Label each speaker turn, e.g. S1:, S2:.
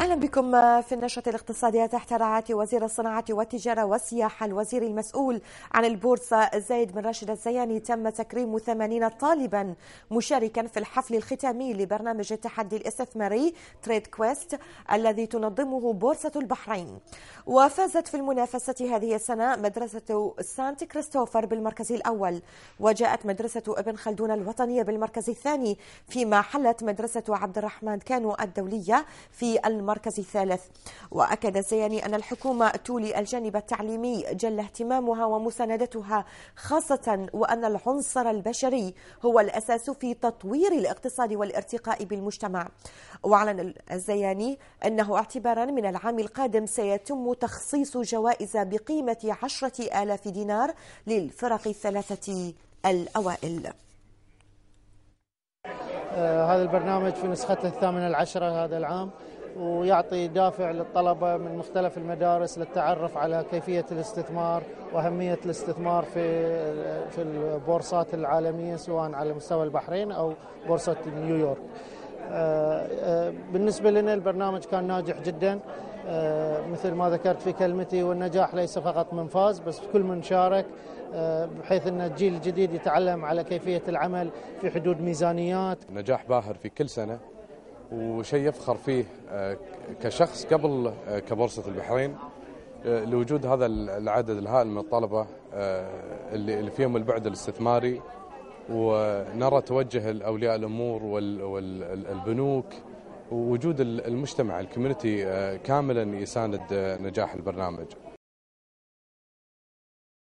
S1: أهلا بكم في النشرة الاقتصادية تحت رعاية وزير الصناعة والتجارة والسياحة. الوزير المسؤول عن البورصة زايد بن راشد الزياني تم تكريم 80 طالبا مشاركا في الحفل الختامي لبرنامج التحدي الاستثماري تريد كويست الذي تنظمه بورصة البحرين. وفازت في المنافسة هذه السنة مدرسة سانت كريستوفر بالمركز الأول، وجاءت مدرسة ابن خلدون الوطنية بالمركز الثاني، فيما حلت مدرسة عبد الرحمن كانو الدولية في المركز الثالث. وأكد الزياني أن الحكومة تولي الجانب التعليمي جل اهتمامها ومساندتها خاصة، وأن العنصر البشري هو الأساس في تطوير الاقتصاد والارتقاء بالمجتمع. وأعلن الزياني أنه اعتبارا من العام القادم سيتم تخصيص جوائز بقيمة 10,000 دينار للفرق الثلاثة الأوائل.
S2: هذا البرنامج في نسخته 18 هذا العام، ويعطي دافع للطلبة من مختلف المدارس للتعرف على كيفية الاستثمار وأهمية الاستثمار في البورصات العالمية سواء على مستوى البحرين أو بورصة نيويورك. بالنسبة لنا البرنامج كان ناجح جدا، مثل ما ذكرت في كلمتي، والنجاح ليس فقط من فاز بس كل من شارك، بحيث أن الجيل الجديد يتعلم على كيفية العمل في حدود ميزانيات.
S3: نجاح باهر في كل سنة وشيء يفخر فيه كشخص قبل كبورصة البحرين لوجود هذا العدد الهائل من الطلبة اللي فيهم البعد الاستثماري، ونرى توجه الأولياء الأمور والبنوك ووجود المجتمع الكوميونتي كاملا يساند نجاح البرنامج.